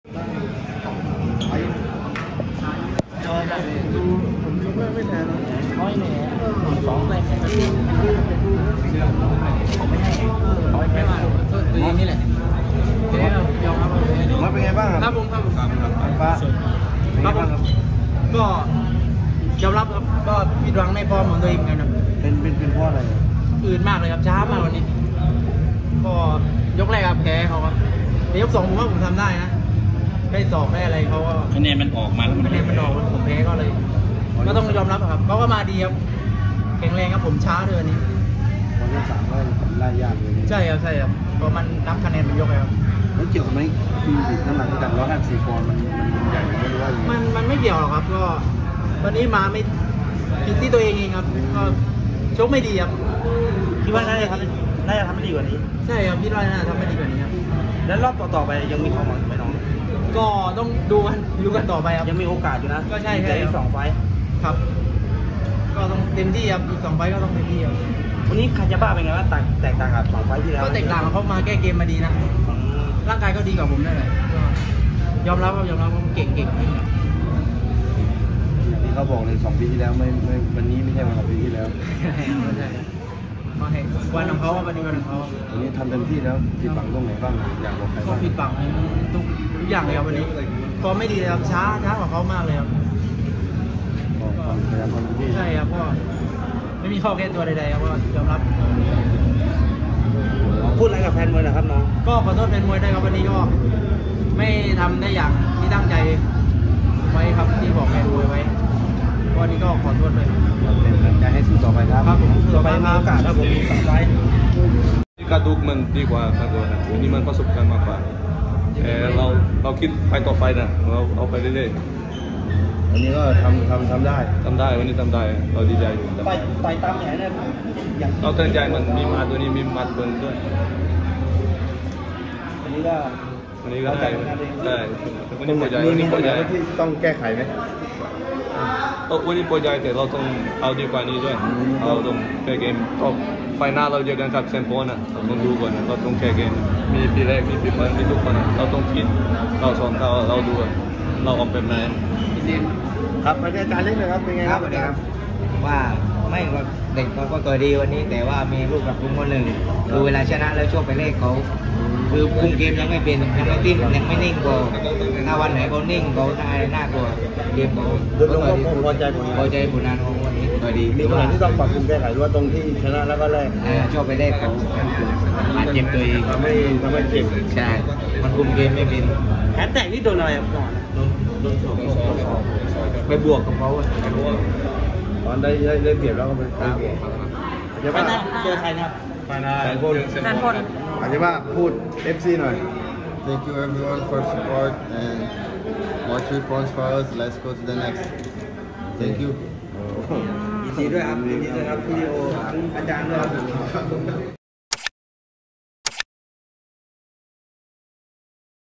ดูผมดูไม่แทนร้อยเนี่ยสองเลยผมไม่ให้ร้อยแค่ว่าตัวนี้แหละเจ๊ยอมรับว่าเป็นไงบ้างครับผมครับฟ้าครับก็ยอมรับครับก็ผิดหวังในฟอร์มของตัวเองกันนะเป็นเพราะอะไรอืดมากเลยครับช้ามากวันนี้ก็ยกแรกครับแพ้เขาครับยกสองผมว่าผมทำได้นะได้สอบได้อะไรเขาก็คะแนนมันออกมาแล้วคะแนนมันออกผมแพ้ก็เลยก็ต้องยอมรับครับเขาก็มาดีครับแข็งแรงครับผมช้าเลยวันนี้วันที่3ก็ไล่ยากเลยใช่ครับเพราะมันนับคะแนนมันยกเลยครับแล้วเกี่ยวไหมที่น้ำหนักที่ต่าง154 ปอนด์มันใหญ่ไม่รู้ว่ามันไม่เกี่ยวหรอกครับก็วันนี้มาไม่ผิดที่ตัวเองครับก็ชกไม่ดีครับคิดว่าน่าจะทำได้ดีกว่านี้ใช่ครับคิดว่าน่าจะทำได้ดีกว่านี้ครับแล้วรอบต่อไปยังมีความหวังไหมน้องก็ต้องดูกันต่อไปครับยังมีโอกาสอยู่นะก็ใช่อีก2 ไฟท์ครับก็ต้องเต็มที่ครับอีก2 ไฟท์ก็ต้องเต็มที่ครับวันนี้คาญาบ้าเป็นไงบ้างแตกต่างกับ2 ไฟท์ที่แล้วก็แตกต่างเขามาแก้เกมมาดีนะร่างกายก็ดีกว่าผมได้เลยยอมรับว่าเก่งที่เขาบอกเลย2 ปีที่แล้วไม่วันนี้ไม่ใช่วัน2 ปีที่แล้วไม่ใช่วันของเขาวันนี้วันของเขาวันนี้ทำเต็มที่แล้วผิดหวังตรงไหนบ้างอยากบอกใครบ้างก็ผิดหวังทุกอย่างเลยครับวันนี้ฟอร์มไม่ดีครับช้ากว่าเขามากเลยครับพยายามทำเต็มที่ใช่ครับก็ไม่มีข้อแก้ตัวใดๆครับก็ยอมรับพูดอะไรกับแฟนมวยนะครับน้องก็ขอโทษแฟนมวยด้วยครับวันนี้ก็ไม่ทำได้อย่างที่ตั้งใจไว้ครับที่บอกแฟนมวยไว้วันนี้ก็ขอโทษเลยเป็นกำลังใจให้สู้ต่อไปครับผมต่อไปมีโอกาสครับผมต่อไปกระดูกมันดีกว่ากันก่อนนะวันนี้มันประสบการณ์มากกว่าเราคิดไฟต่อไฟนะเราเอาไปเรื่อยๆวันนี้ก็ทำได้วันนี้ทำได้เราดีใจอยู่ต่อยตามแผนเนี่ยเราตั้งใจมันมีมาตัวนี้มีมัดเบิ้ลด้วยวันนี้ก็ได้วันนี้พอใจวันนี้พอใจที่ต้องแก้ไขไหมวันนี้พอใจแต่เราต้องเอาดีกว่านี้ด้วยเราต้องแก้เกมก็ไฟหน้าเราเจอกันกับเซนโปนะเราต้องดูก่อนเราต้องแก้เกมมีปีแรกมีปีเปิดมีทุกคนเราต้องคิดเราสอนเราดูเราออกแบบไหนครับอาจารย์เล่นนะครับเป็นไงครับว่าไม่ก็เด็กเขาก็ตัวดีวันนี้แต่ว่ามีลูกกับลุงคนหนึ่งคือเวลาชนะแล้วช่วงไปเลขเขาคือคุมเกมยังไม่เป็นยังไม่ติ้มยังไม่นิ่งพอถ้าวันไหนเขานิ่งเขาน่ากลัวเกมเขาพอใจผลงานของวันนี้ตัวดีมีตรงไหนที่ต้องปรับปรุงแก้ไขว่าตรงที่ชนะแล้วก็แรกช่วงไปเลขเขามันเจ็บตัวเองทำให้เจ็บใช่มันคุมเกมไม่เป็นแฮชแท็กที่โดนอะไรก่อนโดนสอบไปบวกกับเขาตอนได้เปรียบแล้วก็ไปบวกไปนะเจอใครนะครับแสนพลอาจจะว่าพูด FC หน่อย Thank you everyone for support and more 3 points for us. Let's go to the next. Thank you. ยินดีด้วยครับวิดีโออาจารย์ด้วยครับ